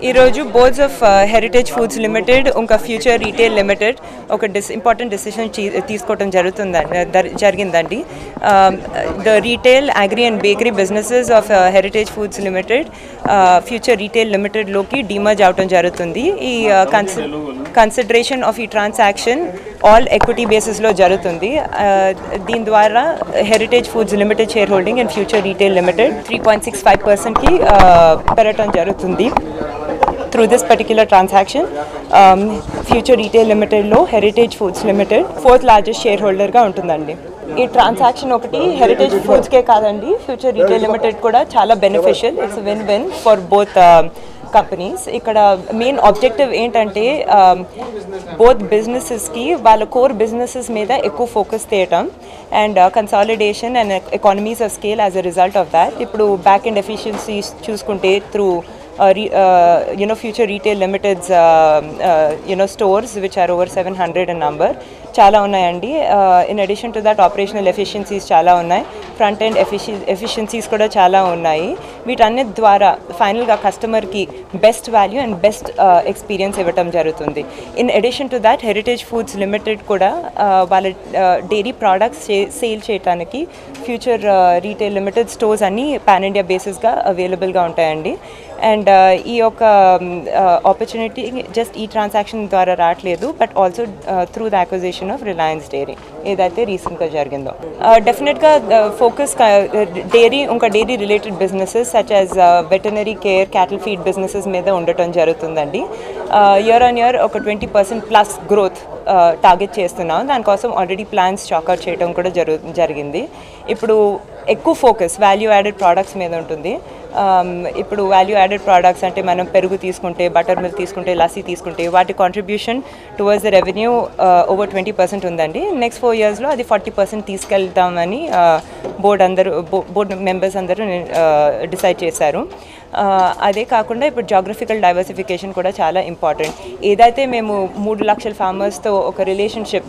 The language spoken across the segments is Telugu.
ఈరోజు boards of Heritage Foods Limited ఇంకా ఫ్యూచర్ రీటైల్ లిమిటెడ్ ఒక ఇంపార్టెంట్ డెసిషన్ తీసుకోవడం జరిగిందండి. The retail agri and bakery businesses of Heritage Foods Limited Future Retail లిమిటెడ్లోకి డీమర్జ్ అవడం జరుగుతుంది. ఈ కన్సిడరేషన్ ఆఫ్ ఈ ట్రాన్సాక్షన్ ఆల్ ఎక్విటీ బేసిస్లో జరుగుతుంది. దీని ద్వారా Heritage Foods Limited share holding and Future Retail Limited 3.65%కి పెరగడం జరుగుతుంది. Through this particular transaction, Future Retail Limited lo Heritage Foods Limited 4th largest shareholder ga untundandi. ఈ ట్రాన్సాక్షన్ ఒకటి హెరిటేజ్ ఫుడ్స్కే కాదండి, ఫ్యూచర్ రీటైల్ లిమిటెడ్ కూడా చాలా beneficial. It's win win for both companies. ఇక్కడ మెయిన్ ఆబ్జెక్టివ్ ఏంటంటే బోత్ బిజినెసెస్కి వాళ్ళ కోర్ బిజినెసెస్ మీద ఎక్కువ ఫోకస్ చేయటం and consolidation and economies of scale as a result of that. ఇప్పుడు బ్యాక్ అండ్ ఎఫిషియన్సీస్ చూసుకుంటే through Future Retail Limited's stores, which are over 700 in number, చాలా ఉన్నాయండి. In addition to that operational efficiencies చాలా ఉన్నాయి, ఫ్రంట్ ఎండ్ ఎఫిషియన్సీస్ కూడా చాలా ఉన్నాయి. వీటన్నిటి ద్వారా ఫైనల్గా కస్టమర్కి best value and best experience ఇవ్వటం జరుగుతుంది. In addition to that Heritage Foods Limited కూడా వాళ్ళ డైరీ ప్రోడక్ట్స్ సేల్ చేయడానికి ఫ్యూచర్ రీటైల్ లిమిటెడ్ స్టోర్స్ అన్నీ పాన్ ఇండియా బేసిస్గా అవైలబుల్గా ఉంటాయండి. అండ్ ఈ యొక్క ఆపర్చునిటీ జస్ట్ ఈ ట్రాన్సాక్షన్ ద్వారా రావట్లేదు, but also through the acquisition of Reliance Dairy ఏదైతే రీసెంట్గా జరిగిందో. డెఫినెట్గా ఫోకస్ డైరీ ఇంకా dairy related businesses such as veterinary care, cattle feed businesses మీద ఉండటం జరుగుతుందండి. ఇయర్ ఆన్ ఇయర్ ఒక 20%+ గ్రోత్ టార్గెట్ చేస్తున్నాం. దానికోసం ఆల్రెడీ ప్లాన్స్ చాక్అవుట్ చేయడం కూడా జరిగింది. ఇప్పుడు ఎక్కువ ఫోకస్ వాల్యూ యాడెడ్ ప్రోడక్ట్స్ మీద ఉంటుంది. ఇప్పుడు వాల్యూ యాడెడ్ ప్రోడక్ట్స్ అంటే మనం పెరుగు తీసుకుంటే, బటర్ మిల్క్ తీసుకుంటే, లస్సీ తీసుకుంటే వాటి contribution towards the revenue over 20% ఉందండి. నెక్స్ట్ 4 yearsలో అది 40% తీసుకెళ్తామని బోర్డ్ మెంబర్స్ అందరూ డిసైడ్ చేశారు. అదే కాకుండా ఇప్పుడు జాగ్రఫికల్ డైవర్సిఫికేషన్ కూడా చాలా ఇంపార్టెంట్. ఏదైతే మేము 3 లక్షల ఫార్మర్స్తో ఒక రిలేషన్షిప్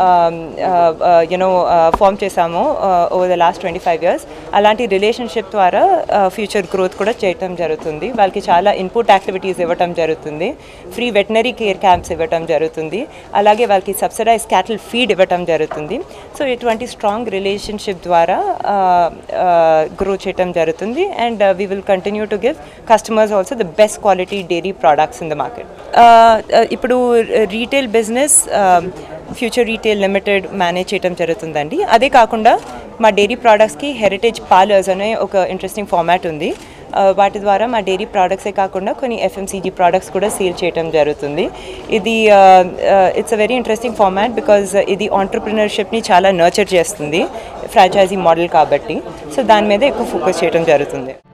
ఫామ్ చేసామో ఓవర్ ద లాస్ట్ 25 years, అలాంటి రిలేషన్షిప్ ద్వారా ఫ్యూచర్ గ్రోత్ కూడా చేయటం జరుగుతుంది. వాళ్ళకి చాలా ఇన్పుట్ యాక్టివిటీస్ ఇవ్వటం జరుగుతుంది, ఫ్రీ వెటనరీ కేర్ క్యాంప్స్ ఇవ్వటం జరుగుతుంది, అలాగే వాళ్ళకి సబ్సిడైజ్ క్యాటిల్ ఫీడ్ ఇవ్వటం జరుగుతుంది. సో ఇటువంటి స్ట్రాంగ్ రిలేషన్షిప్ ద్వారా గ్రో చేయటం జరుగుతుంది. And we will continue to give customers also the best quality dairy products in the market. ఇప్పుడు retail business Future Retail Limited manage చేయడం జరుగుతుందండి. అదే కాకుండా మా డైరీ ప్రోడక్ట్స్కి హెరిటేజ్ పార్లర్స్ అనే ఒక ఇంట్రెస్టింగ్ ఫార్మాట్ ఉంది. వాటి ద్వారా మా డైరీ ప్రోడక్ట్సే కాకుండా కొన్ని FMCG ప్రోడక్ట్స్ కూడా సేల్ చేయడం జరుగుతుంది. ఇది it's a very interesting format because ఇది ఆంటర్ప్రినర్షిప్ని చాలా నర్చర్ చేస్తుంది, ఫ్రాంచైజీ మోడల్ కాబట్టి. సో దాని మీద ఎక్కువ ఫోకస్ చేయడం జరుగుతుంది.